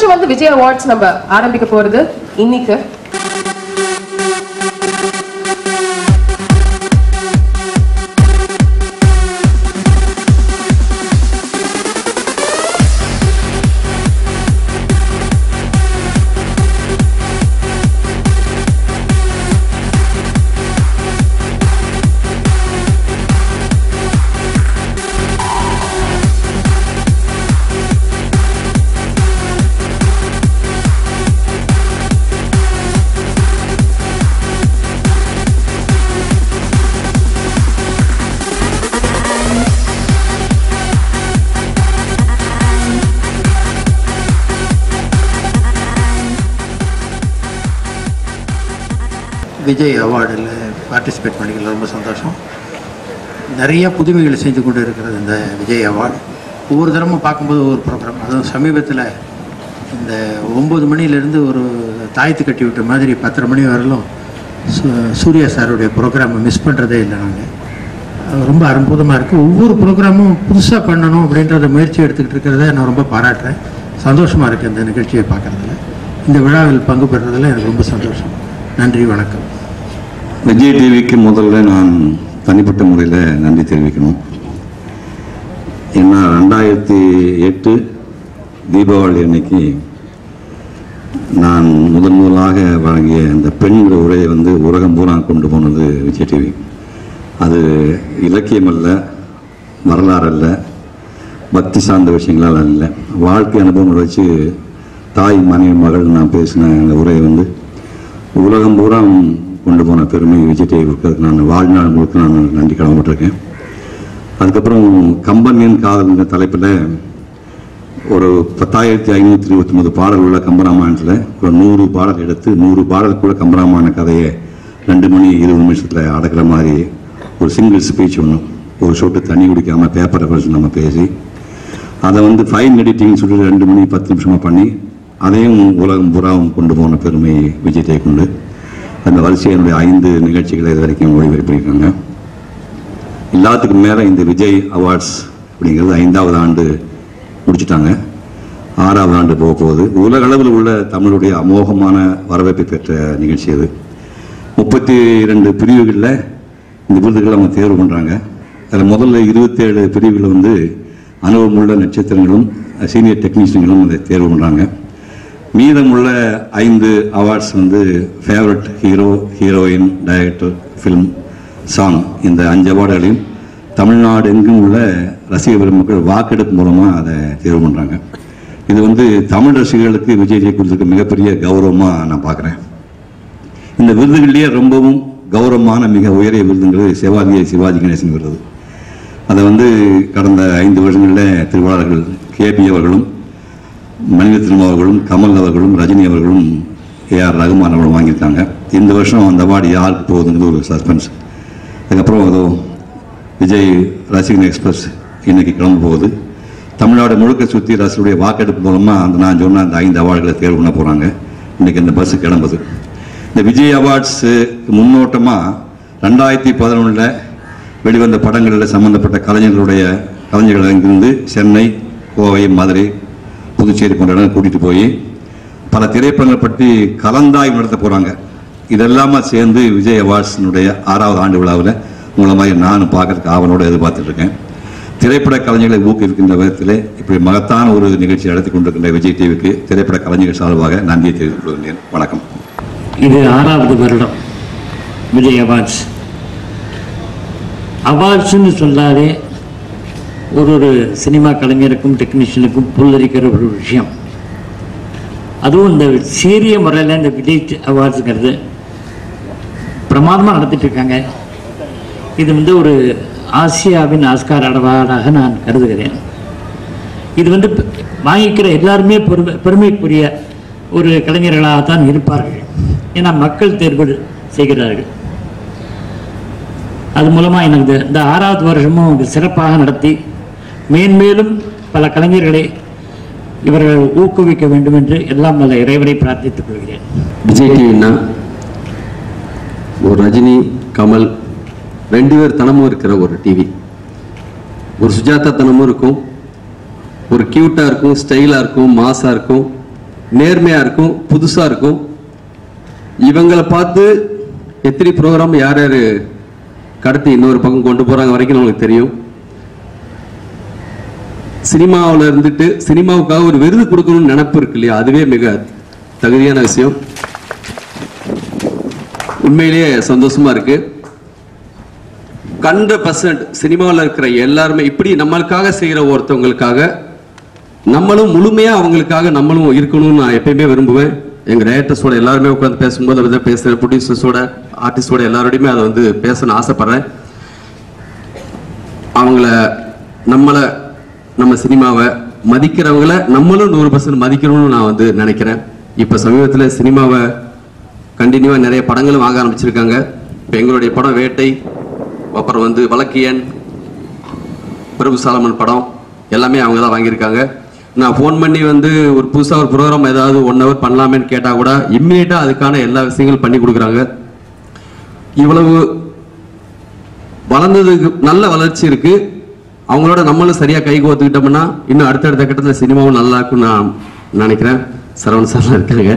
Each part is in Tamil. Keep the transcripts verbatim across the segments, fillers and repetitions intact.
வருஷம் வந்து விஜய் அவார்ட்ஸ் நம்ம ஆரம்பிக்க போறது இன்னைக்கு. விஜய் அவார்டில் பார்ட்டிசிபேட் பண்ணிக்கல ரொம்ப சந்தோஷம். நிறைய புதுமைகளை செஞ்சு கொண்டு இருக்கிறது இந்த விஜய் அவார்டு. ஒவ்வொரு தரமும் பார்க்கும்போது ஒவ்வொரு ப்ரோக்ராம். அதுவும் சமீபத்தில் இந்த ஒம்பது மணிலேருந்து ஒரு தாயத்து கட்டி விட்ட மாதிரி பத்தரை மணி வரலும் சூர்யா சாருடைய ப்ரோக்ராமை மிஸ் பண்ணுறதே இல்லை. நாங்கள் ரொம்ப அற்புதமாக இருக்குது. ஒவ்வொரு ப்ரோக்ராமும் புதுசாக பண்ணணும் அப்படின்றத முயற்சி எடுத்துக்கிட்டு இருக்கிறத நான் ரொம்ப பாராட்டுறேன். சந்தோஷமாக இருக்குது இந்த நிகழ்ச்சியை பார்க்குறதுல. இந்த விழாவில் பங்கு பெறுறதுல எனக்கு ரொம்ப சந்தோஷம். நன்றி, வணக்கம். விஜய் டிவிக்கு முதல்ல நான் தனிப்பட்ட முறையில் நன்றி தெரிவிக்கணும். ஏன்னா ரெண்டாயிரத்தி எட்டு தீபாவளி அன்னைக்கு நான் முதன் முதலாக வழங்கிய அந்த பெண்கிற உரையை வந்து உலகம் பூரா கொண்டு போனது விஜய் டிவி. அது இலக்கியம் அல்ல, வரலாறு அல்ல, பக்தி சார்ந்த விஷயங்களால் அல்ல, வாழ்க்கை அனுபவங்களை வச்சு தாய் மனைவி மகள் நான் பேசின அந்த உரையை வந்து உலகம் பூரா கொண்டு போன பெருமை விஜய் டிவி இருக்கிறதுக்கு நான் வாழ்நாள் முழுக்க நான் நன்றி கடமைப்பட்டிருக்கேன். அதுக்கப்புறம் கம்பனியன் காதல்ங்கிற தலைப்பில் ஒரு பத்தாயிரத்தி ஐநூற்றி இருபத்தி ஒன்பது பாடல் உள்ள கம்பராமாயணத்தில் ஒரு நூறு பாடல் எடுத்து நூறு பாடலுக்குள்ள கம்பராமாயண கதையை ரெண்டு மணி இருபது நிமிஷத்தில் அடக்கிற மாதிரி ஒரு சிங்கிள் ஸ்பீச் ஒன்று, ஒரு சொட்டு தண்ணி குடிக்காமல் பேப்பரை பறிச்சு நம்ம பேசி அதை வந்து ஃபைன் எடிட்டிங்னு சொல்லிட்டு ரெண்டு மணி பத்து நிமிஷமாக பண்ணி அதையும் உலகம் புறாவும் கொண்டு போன பெருமை விஜய் டிவி கொண்டு அந்த வரிசையை என்னுடைய ஐந்து நிகழ்ச்சிகளை இது வரைக்கும் ஒளிபரப்பியிருக்காங்க. எல்லாத்துக்கும் மேலே இந்த விஜய் அவார்ட்ஸ் அப்படிங்கிறது ஐந்தாவது ஆண்டு முடிச்சுட்டாங்க. ஆறாவது ஆண்டு போக போகுது. உலக அளவில் உள்ள தமிழுடைய அமோகமான வரவேற்பை பெற்ற நிகழ்ச்சி அது. முப்பத்தி இரண்டு பிரிவுகளில் இந்த விருதுகளை அவங்க தேர்வு பண்ணுறாங்க. அதில் முதல்ல இருபத்தேழு பிரிவுகளில் வந்து அனுபவமுள்ள நட்சத்திரங்களும் சீனியர் டெக்னீஷியன்களும் அதை தேர்வு பண்ணுறாங்க. மீதமுள்ள ஐந்து அவார்ட்ஸ் வந்து favourite hero, heroine, director, film, song, இந்த அஞ்சு அவார்டுகளையும் தமிழ்நாடு எங்கும் உள்ள ரசிக பெருமக்கள் வாக்கெடுப்பு மூலமாக அதை தேர்வு பண்ணுறாங்க. இது வந்து தமிழ் ரசிகர்களுக்கு விஜய் டிவி கொடுத்துருக்க மிகப்பெரிய கௌரவமாக நான் பார்க்குறேன். இந்த விருதுகளிலேயே ரொம்பவும் கௌரவமான மிக உயரிய விருதுங்கிறது சிவாஜி சிவாஜி கணேசன் விருது. அதை வந்து கடந்த ஐந்து வருஷங்களில் திருவாளர்கள் கேபி அவர்களும் மணிரத்னம் அவர்களும் கமல் அவர்களும் ரஜினி அவர்களும் ஏஆர் ரகுமான் அவர்களும் வாங்கியிருக்காங்க. இந்த வருஷம் அந்த அவார்டு யாருக்கு போகுதுங்கிறது ஒரு சஸ்பென்ஸ். அதுக்கப்புறம் அதோ விஜய் ரசிகன் எக்ஸ்பிரஸ் இன்னைக்கு கிளம்ப போகுது. தமிழ்நாடு முழுக்க சுற்றி ரசிகருடைய வாக்கெடுப்பு மூலமாக அந்த நான் சொன்ன அந்த ஐந்து அவார்டுகளை தேர்வு பண்ண போகிறாங்க. இன்றைக்கி இந்த பஸ்ஸு கிளம்புது. இந்த விஜய் அவார்ட்ஸு முன்னோட்டமாக ரெண்டாயிரத்தி பதினொன்றில் வெளிவந்த படங்களில் சம்மந்தப்பட்ட கலைஞர்களுடைய கலைஞர்கள் இங்கிருந்து சென்னை, கோவை, மதுரை, புதுச்சேரி போன்ற இடம் கூட்டிகிட்டு போய் பல திரைப்படங்களை பற்றி கலந்தாய்வு நடத்த போகிறாங்க. இதெல்லாம சேர்ந்து விஜய் அவார்ட்ஸினுடைய ஆறாவது ஆண்டு விழாவில் உங்களை மாதிரி நானும் பார்க்கறதுக்கு ஆவலோடு எதிர்பார்த்துட்ருக்கேன். திரைப்பட கலைஞர்களை ஊக்குவிக்கின்ற விதத்தில் இப்படி மகத்தான ஒரு நிகழ்ச்சி நடத்தி கொண்டிருக்கின்ற விஜய் டிவிக்கு திரைப்பட கலைஞர்கள் சார்பாக நன்றியை தெரிவித்துக் கொள்கின்றேன். வணக்கம். இது ஆறாவது வருடம் விஜய் அவார்ட்ஸ். அவார்ட்ஸ்ன்னு சொல்லாலே ஒரு ஒரு சினிமா கலைஞருக்கும் டெக்னீஷியனுக்கும் புல்லரிக்கிற ஒரு விஷயம். அதுவும் இந்த சீரிய முறையில் இந்த விஜய் அவார்ட்ஸுங்கிறது பிரமாதமாக நடத்திட்டு இருக்காங்க. இது வந்து ஒரு ஆசியாவின் ஆஸ்கார் அவார்டாக நான் கருதுகிறேன். இது வந்து வாங்கிக்கிற எல்லாருமே பெருமை பெருமைக்குரிய ஒரு கலைஞர்களாக தான் இருப்பார்கள். ஏன்னா மக்கள் தேர்வு செய்கிறார்கள். அது மூலமாக எனக்கு இந்த ஆறாவது வருஷமும் சிறப்பாக நடத்தி மேன்மேலும் பல கலைஞர்களை இவர்கள் ஊக்குவிக்க வேண்டும் என்று எல்லாம் நல்ல இறைவனை பிரார்த்தித்துக் கொள்கிறேன். விஜய் டிவின்னா ஒரு ரஜினி, கமல் ரெண்டு பேர் தனமும் இருக்கிற ஒரு டிவி. ஒரு சுஜாதா தனமும் இருக்கும், ஒரு கியூட்டாக இருக்கும், ஸ்டைலாக இருக்கும், மாஸாக இருக்கும், நேர்மையாக இருக்கும், புதுசாக இருக்கும். இவங்களை பார்த்து எத்தனை ப்ரோக்ராம் யார் யார் கடத்தி இன்னொரு பக்கம் கொண்டு போகிறாங்க வரைக்கும் நம்மளுக்கு தெரியும். சினிமாவில் இருந்துட்டு சினிமாவுக்காக ஒரு விருது கொடுக்கணும்னு நினைப்பு இருக்கு இல்லையா, அதுவே மிக தகுதியான விஷயம். உண்மையிலேயே சந்தோஷமா இருக்கு. ஹண்ட்ரட் பர்சன்ட் சினிமாவில் இருக்கிற எல்லாருமே இப்படி நம்மளுக்காக செய்கிற ஒருத்தவங்களுக்காக நம்மளும் முழுமையா அவங்களுக்காக நம்மளும் இருக்கணும்னு நான் எப்பயுமே விரும்புவேன். எங்க டைரக்டர்ஸோட எல்லாருமே உட்காந்து பேசும்போது அதை பேசுறேன், ப்ரொடியூசர்ஸோட ஆர்டிஸ்டோட எல்லாரோடையுமே அதை வந்து பேசணும்னு ஆசைப்படுறேன். அவங்கள நம்மளை நம்ம சினிமாவை மதிக்கிறவங்கள நம்மளும் நூறு பர்சன்ட் மதிக்கணும்னு நான் வந்து நினைக்கிறேன். இப்போ சமீபத்தில் சினிமாவை கண்டினியூவாக நிறைய படங்களும் வாங்க ஆரம்பிச்சிருக்காங்க. இப்போ எங்களுடைய படம் வேட்டை, அப்புறம் வந்து வழக்கியன், பிரபு சாலமன் படம் எல்லாமே அவங்க தான் வாங்கியிருக்காங்க. நான் ஃபோன் பண்ணி வந்து ஒரு புதுசாக ஒரு ப்ரோக்ராம் ஏதாவது ஒன் ஹவர் பண்ணலாமேன்னு கேட்டால் கூட இம்மிடியட்டாக அதுக்கான எல்லா விஷயங்களும் பண்ணி கொடுக்குறாங்க. இவ்வளவு வளர்ந்ததுக்கு நல்ல வளர்ச்சி இருக்கு. அவங்களோட நம்மளும் சரியாக கை கோத்துக்கிட்டோம்னா இன்னும் அடுத்தடுத்த கட்டத்தில் சினிமாவும் நல்லா இருக்குன்னு நான் நினைக்கிறேன். சரவண சார்லாம் இருக்காங்க.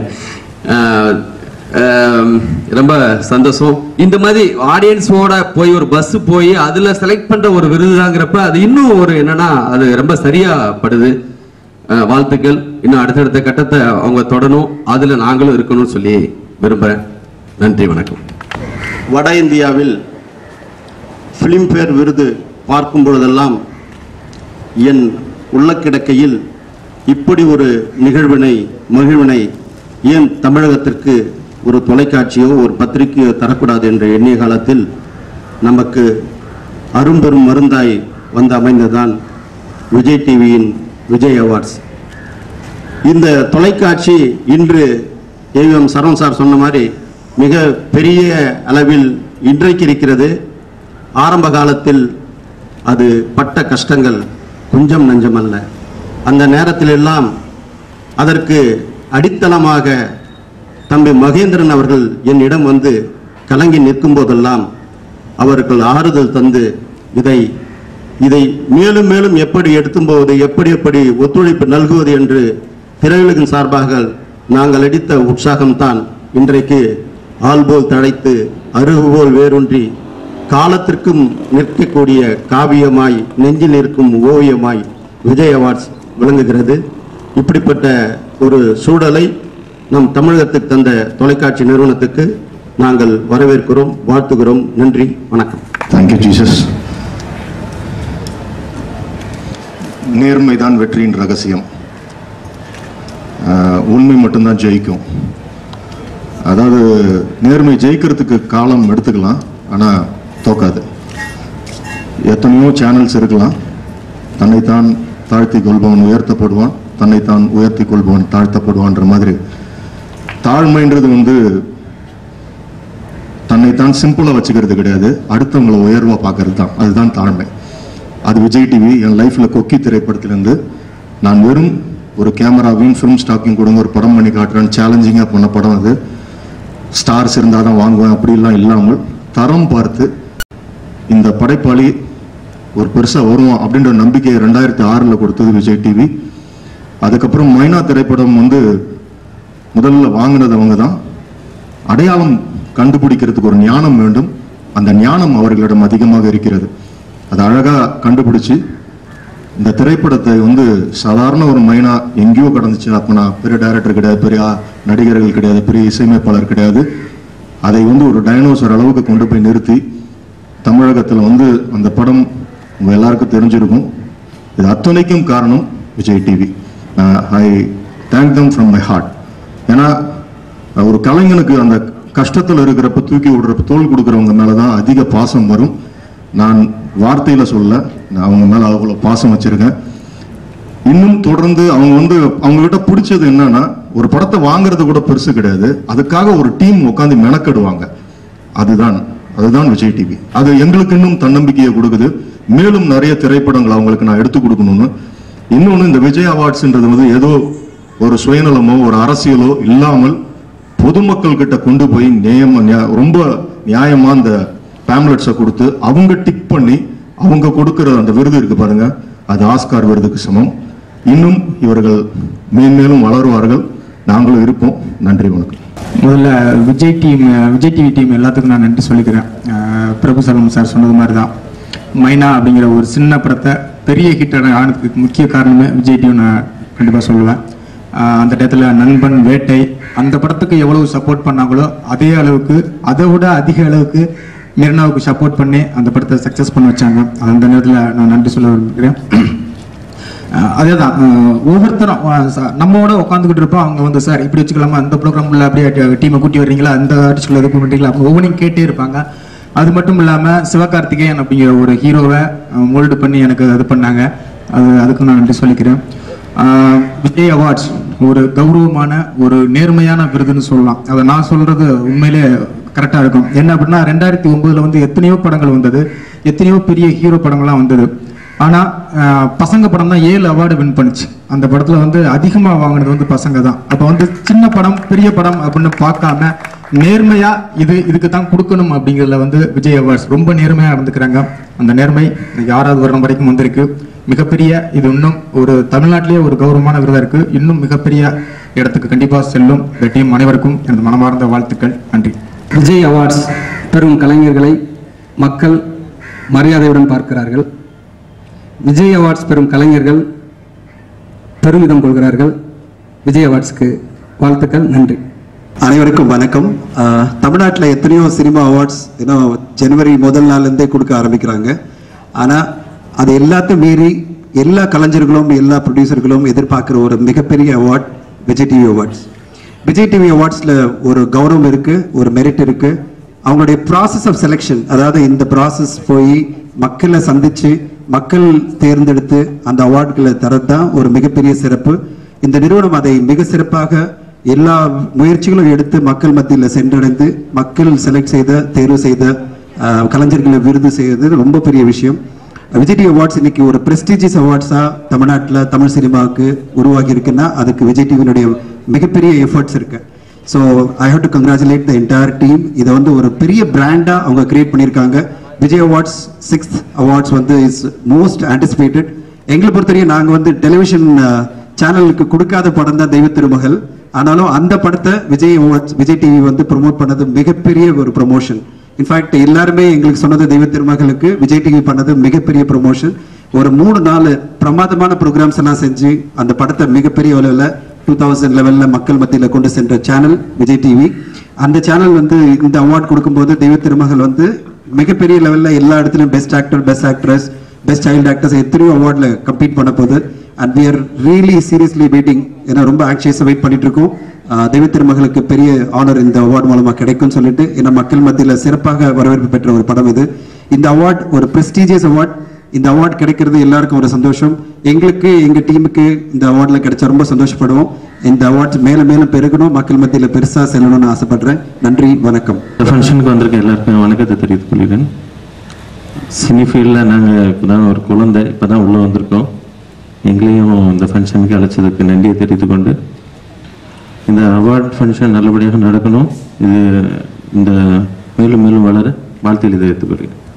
ரொம்ப சந்தோஷம். இந்த மாதிரி ஆடியன்ஸோட போய் ஒரு பஸ் போய் அதில் செலக்ட் பண்ணுற ஒரு விருதுதாங்கிறப்ப அது இன்னும் ஒரு என்னன்னா அது ரொம்ப சரியா படுது. வாழ்த்துக்கள். இன்னும் அடுத்தடுத்த கட்டத்தை அவங்க தொடரும், அதில் நாங்களும் இருக்கணும்னு சொல்லி விரும்புகிறேன். நன்றி, வணக்கம். வட இந்தியாவில் ஃபிலிம்பேர் விருது பார்க்கும் பொழுதெல்லாம் என் உள்ள கிடக்கையில் இப்படி ஒரு நிகழ்வினை மகிழ்வினை ஏன் தமிழகத்திற்கு ஒரு தொலைக்காட்சியோ ஒரு பத்திரிகையோ தரக்கூடாது என்ற எண்ணிய காலத்தில் நமக்கு அரும்பெரும் மருந்தாய் வந்து அமைந்ததுதான் விஜய் டிவியின் விஜய் அவார்ட்ஸ். இந்த தொலைக்காட்சி இன்று ஏவிஎம் சரவண் சார் சொன்ன மாதிரி மிக பெரிய அளவில் இன்றைக்கு இருக்கிறது. ஆரம்ப காலத்தில் அது பட்ட கஷ்டங்கள் கொஞ்சம் நஞ்சமல்ல. அந்த நேரத்தில் எல்லாம் அதற்கு அடித்தளமாக தம்பி மகேந்திரன் அவர்கள் என்னிடம் வந்து கலங்கி நிற்கும் போதெல்லாம் அவர்கள் ஆறுதல் தந்து இதை இதை மேலும் மேலும் எப்படி எடுத்தும் போவது, எப்படி எப்படி ஒத்துழைப்பு நல்குவது என்று திரையுலகின் சார்பாக நாங்கள் அடித்த உற்சாகம்தான் இன்றைக்கு ஆள்போல் தழைத்து அருகுபோல் வேரூன்றி காலத்திற்கும் நிற்கக்கூடிய காவியமாய் நெஞ்சில் நிற்கும் ஓவியமாய் விஜய் அவார்ட்ஸ் விளங்குகிறது. இப்படிப்பட்ட ஒரு சூழலை நம் தமிழகத்துக்கு தந்த தொலைக்காட்சி நிறுவனத்துக்கு நாங்கள் வரவேற்கிறோம், வாழ்த்துகிறோம். நன்றி, வணக்கம். Thank you Jesus. நேர்மைதான் வெற்றியின் ரகசியம். உண்மை மட்டும்தான் ஜெயிக்கும். அதாவது நேர்மை ஜெயிக்கிறதுக்கு காலம் எடுத்துக்கலாம், ஆனால் தோக்காது. எத்தனையோ சேனல்ஸ் இருக்கலாம். தன்னைத்தான் தாழ்த்தி கொள்பவன் உயர்த்தப்படுவான், தன்னைத்தான் உயர்த்தி கொள்பவன் தாழ்த்தப்படுவான்ற மாதிரி தாழ்மைன்றது வந்து தன்னைத்தான் சிம்பிளாக வச்சுக்கிறது கிடையாது, அடுத்தவங்களை உயர்வாக பார்க்கறது தான். அதுதான் தாழ்மை. அது விஜய் டிவி என் லைஃப்பில் கொக்கி திரைப்படத்திலேருந்து நான் வெறும் ஒரு கேமராவையும் ஃபிலிம் ஸ்டாக்கிங் கொடுங்க ஒரு படம் பண்ணி காட்டுறேன்னு சேலஞ்சிங்காக பண்ண படம். அது ஸ்டார்ஸ் இருந்தால் தான் வாங்குவேன் அப்படிலாம் இல்லாமல் தரம் பார்த்து இந்த படைப்பாளி ஒரு பெருசாக வருவான் அப்படின்ற நம்பிக்கையை ரெண்டாயிரத்தி ஆறில் கொடுத்தது விஜய் டிவி. அதுக்கப்புறம் மைனா திரைப்படம் வந்து முதல்ல வாங்கினது அவங்க தான். அடையாளம் கண்டுபிடிக்கிறதுக்கு ஒரு ஞானம் வேண்டும், அந்த ஞானம் அவர்களிடம் அதிகமாக இருக்கிறது. அதை அழகாக கண்டுபிடிச்சி இந்த திரைப்படத்தை வந்து சாதாரண ஒரு மைனா எங்கேயோ கடந்துச்சு. அப்போ நான் பெரிய டைரக்டர் கிடையாது, பெரிய நடிகர்கள் கிடையாது, பெரிய இசையமைப்பாளர் கிடையாது. அதை வந்து ஒரு டைனோசர் அளவுக்கு கொண்டு போய் நிறுத்தி தமிழகத்தில் வந்து அந்த படம் உங்கள் எல்லாருக்கும் தெரிஞ்சிருக்கும். இது அத்தனைக்கும் காரணம் Vijay TV. I thank them from my heart. ஏன்னா ஒரு கலைஞனுக்கு அந்த கஷ்டத்தில் இருக்கிறப்ப தூக்கி விடுறப்ப தோல் கொடுக்குறவங்க மேலே தான் அதிக பாசம் வரும். நான் வார்த்தையில் சொல்ல, நான் அவங்க மேலே அவ்வளோ பாசம் வச்சுருக்கேன். இன்னும் தொடர்ந்து அவங்க வந்து அவங்ககிட்ட பிடிச்சது என்னன்னா, ஒரு படத்தை வாங்குறது கூட பெருசு கிடையாது, அதுக்காக ஒரு டீம் உட்காந்து மெனக்கெடுவாங்க. அதுதான் அதுதான் விஜய் டிவி. அது எங்களுக்கு இன்னும் தன்னம்பிக்கையை கொடுக்குது. மேலும் நிறைய திரைப்படங்கள் அவங்களுக்கு நான் எடுத்து கொடுக்கணும்னு. இன்னொன்று, இந்த விஜய் அவார்ட்ஸ்ன்றது வந்து ஏதோ ஒரு சுயநலமோ ஒரு அரசியலோ இல்லாமல் பொதுமக்கள் கிட்ட கொண்டு போய் நியாயமா ரொம்ப நியாயமா அந்த பேம்லெட்ஸை கொடுத்து அவங்க டிக் பண்ணி அவங்க கொடுக்கிற அந்த விருது இருக்கு பாருங்க, அது ஆஸ்கார் விருதுக்கு சமம். இன்னும் இவர்கள் மேன்மேலும் வளருவார்கள். நாங்களும் இருப்போம். நன்றி, வணக்கம். முதல்ல Vijay team Vijay TV team எல்லாத்துக்கும் நான் நன்றி சொல்லிக்கிறேன். பிரபு சலம் சார் சொன்னது மாதிரி தான், மைனா அப்படிங்கிற ஒரு சின்ன படத்தை பெரிய ஹிட்டான ஆனதுக்கு முக்கிய காரணமே விஜய் டிவி நான் கண்டிப்பாக சொல்லுவேன். அந்த இடத்துல நண்பன், வேட்டை அந்த படத்துக்கு எவ்வளவு சப்போர்ட் பண்ணாங்களோ அதே அளவுக்கு அதை விட அதிக அளவுக்கு மெரினாவுக்கு சப்போர்ட் பண்ணி அந்த படத்தை சக்ஸஸ் பண்ண வச்சாங்க. அந்த நேரத்தில் நான் நன்றி சொல்ல விரும்புகிறேன். அதே தான் ஒவ்வொருத்தரும் நம்மோட உட்காந்துக்கிட்டு இருப்போம். அவங்க வந்து சார் இப்படி வச்சுக்கலாமா, அந்த ப்ரோக்ராமில் அப்படியே டீமை கூட்டி வர்றீங்களா, அந்த ஆர்டிஸ்டில் இது பண்ணுறீங்களா, அவங்க ஒவ்வொன்றையும் கேட்டே இருப்பாங்க. அது மட்டும் இல்லாமல் சிவகார்த்திகேயன் அப்படிங்கிற ஒரு ஹீரோவை மோல்டு பண்ணி எனக்கு இது பண்ணாங்க. அது அதுக்கு நான் நன்றி சொல்லிக்கிறேன். விஜய் அவார்ட்ஸ் ஒரு கௌரவமான ஒரு நேர்மையான விருதுன்னு சொல்லலாம். அதை நான் சொல்கிறது உண்மையிலே கரெக்டாக இருக்கும். என்ன அப்படின்னா, ரெண்டாயிரத்தி ஒன்பதுல வந்து எத்தனையோ படங்கள் வந்தது, எத்தனையோ பெரிய ஹீரோ படங்கள்லாம் வந்தது. ஆனால் பசங்க படம் தான் ஏழு அவார்டு வின் பண்ணிச்சு. அந்த படத்தில் வந்து அதிகமாக வாங்கினது வந்து பசங்க தான். அப்போ வந்து சின்ன படம் பெரிய படம் அப்படின்னு பார்க்காம நேர்மையாக இது இதுக்கு தான் கொடுக்கணும் அப்படிங்கிறதுல வந்து விஜய் அவார்ட்ஸ் ரொம்ப நேர்மையாக இருந்துக்கிறாங்க. அந்த நேர்மை யாராவது வருடம் வரைக்கும் வந்திருக்கு. மிகப்பெரிய இது இன்னும் ஒரு தமிழ்நாட்டிலேயே ஒரு கௌரவமான விருதாக இருக்குது. இன்னும் மிகப்பெரிய இடத்துக்கு கண்டிப்பாக செல்லும். இந்த டீம் அனைவருக்கும் எனது மனமார்ந்த வாழ்த்துக்கள். நன்றி. விஜய் அவார்ட்ஸ் பெறும் கலைஞர்களை மக்கள் மரியாதையுடன் பார்க்கிறார்கள். விஜய் அவார்ட்ஸ் பெறும் கலைஞர்கள் பெருமிதம் கொள்கிறார்கள். விஜய் அவார்ட்ஸ்க்கு வாழ்த்துக்கள். நன்றி. அனைவருக்கும் வணக்கம். தமிழ்நாட்டில் எத்தனையோ சினிமா அவார்ட்ஸ் இன்னும் ஜனவரி முதல் நாள்லேருந்தே கொடுக்க ஆரம்பிக்கிறாங்க. ஆனால் அது எல்லாத்தையும் மீறி எல்லா கலைஞர்களும் எல்லா ப்ரொடியூசர்களும் எதிர்பார்க்குற ஒரு மிகப்பெரிய award Vijay TV awards. Vijay TV அவார்ட்ஸில் ஒரு கௌரவம் இருக்குது, ஒரு மெரிட் இருக்குது. அவங்களுடைய ப்ராசஸ் ஆஃப் செலெக்ஷன், அதாவது இந்த ப்ராசஸ் போய் மக்களை சந்தித்து மக்கள் தேர்ந்தெடுத்து அந்த அவார்டுகளை தரது தான் ஒரு மிகப்பெரிய சிறப்பு. இந்த நிறுவனம் அதை மிக சிறப்பாக எல்லா முயற்சிகளும் எடுத்து மக்கள் மத்தியில் சென்றடைந்து மக்கள் செலக்ட் செய்த தேர்வு செய்த கலைஞர்களை விருது செய்வது ரொம்ப பெரிய விஷயம். விஜய் டிவி அவார்ட்ஸ் இன்னைக்கு ஒரு பிரஸ்டீஜியஸ் அவார்ட்ஸாக தமிழ்நாட்டில் தமிழ் சினிமாவுக்கு உருவாகி இருக்குன்னா அதுக்கு விஜய் டிவியினுடைய மிகப்பெரிய எஃபர்ட்ஸ் இருக்கு. So I have to congratulate the entire team. இதை வந்து ஒரு பெரிய பிராண்டாக அவங்க கிரியேட் பண்ணியிருக்காங்க. விஜய் அவார்ட்ஸ் சிக்ஸ்த் அவார்ட்ஸ் வந்து இஸ் மோஸ்ட் ஆன்டிசிபேட்டட். எங்களை பொறுத்தவரையும் நாங்கள் வந்து டெலிவிஷன் சேனலுக்கு கொடுக்காத படம் தான் தெய்வ திருமகள். ஆனாலும் அந்த படத்தை விஜய் அவார்ட்ஸ் விஜய் டிவி வந்து ப்ரொமோட் பண்ணது மிகப்பெரிய ஒரு ப்ரொமோஷன். இன்ஃபேக்ட் எல்லாருமே எங்களுக்கு சொன்னது தெய்வ திருமகளுக்கு விஜய் டிவி பண்ணது மிகப்பெரிய ப்ரொமோஷன். ஒரு மூணு நாலு பிரமாதமான ப்ரோக்ராம்ஸ் எல்லாம் செஞ்சு அந்த படத்தை மிகப்பெரிய அளவில் டூ தௌசண்ட் லெவலில் மக்கள் மத்தியில் கொண்டு சென்ற சேனல் விஜய் டிவி. அந்த சேனல் வந்து இந்த அவார்ட் கொடுக்கும்போது தெய்வ திருமகள் வந்து மிகப்பெரிய லெவலில் எல்லா இடத்துலையும் best actor, best actress, best child actors எத்தனையோ அவார்டில் கம்ப்ளீட் பண்ண போகுது. And we are really seriously waiting. ஏன்னா ரொம்ப ஆக்சியஸாக வெயிட் பண்ணிட்டு இருக்கோம். தெய்வ திருமகளுக்கு பெரிய ஆனர் இந்த அவார்டு மூலமாக கிடைக்கும்னு சொல்லிட்டு ஏன்னா மக்கள் மத்தியில் சிறப்பாக வரவேற்பு பெற்ற ஒரு படம் இது. இந்த அவார்ட் ஒரு ப்ரெஸ்டீஜியஸ் அவார்ட். இந்த அவார்ட் கிடைக்கிறது எல்லாருக்கும் ஒரு சந்தோஷம். எங்களுக்கு எங்கள் டீமுக்கு இந்த அவார்டில் கிடைச்சா ரொம்ப சந்தோஷப்படுவோம். இந்த அவார்ட்ஸ் மேலும் மேலும் பெருகணும், மக்கள் மத்தியில் பெருசாக செல்லணும்னு ஆசைப்படுறேன். நன்றி, வணக்கம். இந்த ஃபங்க்ஷனுக்கு வந்திருக்க எல்லாருக்கும் வணக்கத்தை தெரிவித்துக் கொள்கிறேன். சினி ஃபீல்டில் நாங்கள் இப்போ தான் ஒரு குழந்தை இப்போ தான் உள்ளே வந்திருக்கோம். எங்களையும் இந்த ஃபங்க்ஷனுக்கு அழைச்சதுக்கு நன்றியை தெரிவித்துக் கொண்டு இந்த அவார்ட் ஃபங்க்ஷன் நல்லபடியாக நடக்கணும். இது இந்த மேலும் மேலும் வளர வாழ்த்தில் இதை எடுத்துக்கொள்கிறேன்.